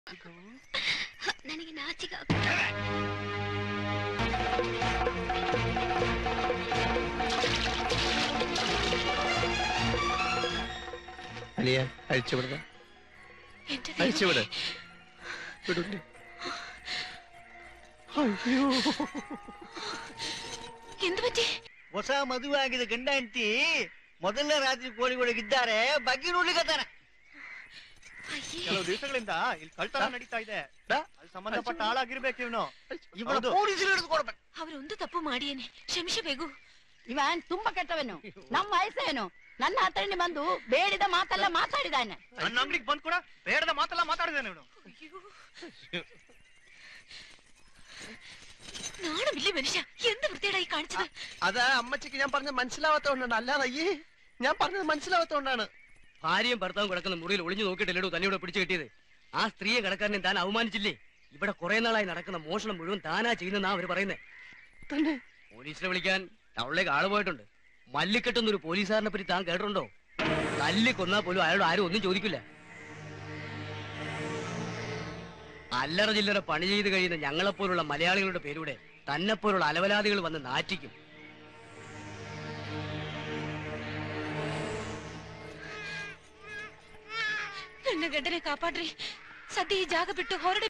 ನನಗೆ ನಾಚಿಕೆ അനിയ അഴിച്ചുവിടുക അഴിച്ചുവിട് വിടൂല്ലേ ಅಯ್ಯೋ ಎಂದು ಬಚ್ಚಿ ಹೊಸ ಮದುವೆ ಆಗಿದೆ ಗಂಡ ಹೆಂಡತಿ ಮೊದಲನೇ ರಾತ್ರಿ ಕೋಳಿಗಳಿದ್ದಾರೆ ಬಗ್ಗೆ ನೋಡ್ಲಿಕ್ಕತ್ತಾರ. ಕೆಲವು ದಿವಸಗಳಿಂದ ಇಲ್ಲಿ ಕಳ್ತನ ನಡೀತಾ ಇದೆ. ಅದು ಸಂಬಂಧಪಟ್ಟ ಆಳಾಗಿರ್ಬೇಕು ಇವನು. ಪೊಲೀಸರು ಹಿಡಿದು ಕೊಡ್ಬೇಕು. ಅವರೊಂದು ತಪ್ಪು ಮಾಡಿಯೇನೆ ಕ್ಷಮಿಸಬೇಕು. ಇವನ್ ತುಂಬಾ ಕೆಟ್ಟವನು. ನಮ್ಮ ವಯಸ್ಸೇನು ನನ್ನ ಹತ್ರನೇ ಬಂದು ಬೇಡಿದ ಮಾತೆಲ್ಲ ಮಾತಾಡಿದಾನೆ. ನನ್ನ ಅಂಗಡಿಗೆ ಬಂದ್ ಕೂಡ ಬೇಡದ ಮಾತೆಲ್ಲ ಮಾತಾಡಿದಾನೆ ಇವನು. നാണമില്ലേ മനുഷ്യ, എന്ത് വൃത്തിയായി കാണിച്ചത്? അതാ അമ്മച്ചിക്ക് ഞാൻ പറഞ്ഞത് മനസ്സിലാവാത്തോണ്ടാണ്. അല്ലാതെ അയ്യേ ഞാൻ പറഞ്ഞത് മനസ്സിലാവാത്തോണ്ടാണ്. ഭാര്യയും ഭർത്താവും കിടക്കുന്ന മുറിയിൽ ഒളിഞ്ഞു നോക്കിയിട്ടില്ലടോ തന്നെ ഇവിടെ പിടിച്ചു കിട്ടിയത്. ആ സ്ത്രീയെ കടക്കാരനെ താൻ അവമാനിച്ചില്ലേ? ഇവിടെ കുറെ നാളായി നടക്കുന്ന മോഷണം മുഴുവൻ താനാ ചെയ്യുന്നെന്നാ അവര് പറയുന്നത്. തന്നെ പോലീസിനെ വിളിക്കാൻ ടൗണിലേക്ക് ആള് പോയിട്ടുണ്ട്. മല്ലിക്കെട്ടുന്നൊരു പോലീസുകാരനെ പറ്റി താൻ കേട്ടിട്ടുണ്ടോ? തല്ലി കൊന്നാ പോലും അയാളോട് ആരും ഒന്നും ചോദിക്കില്ല. അല്ലറ ചില്ലറ പണി ചെയ്ത് കഴിയുന്ന ഞങ്ങളെപ്പോലുള്ള മലയാളികളുടെ പേരൂടെ തന്നെപ്പോലുള്ള അലവലാദികൾ വന്ന് നാറ്റിക്കും. ನನ್ನ ಗಂಡನೆ ಕಾಪಾಡ್ರಿ. ಸದ್ಯ ಈ ಜಾಗ ಬಿಟ್ಟು ಹೊರಡಿ.